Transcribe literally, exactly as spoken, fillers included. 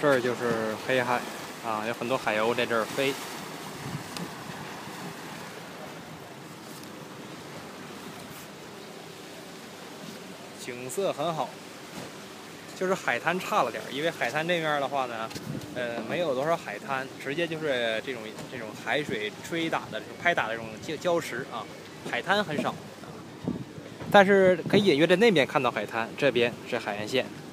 这儿就是黑海啊，有很多海鸥在这儿飞。景色很好，就是海滩差了点儿，因为海滩这面的话呢，呃，没有多少海滩，直接就是这种这种海水吹打的、拍打的这种礁礁石啊，海滩很少。但是可以隐约在那边看到海滩，这边是海岸线。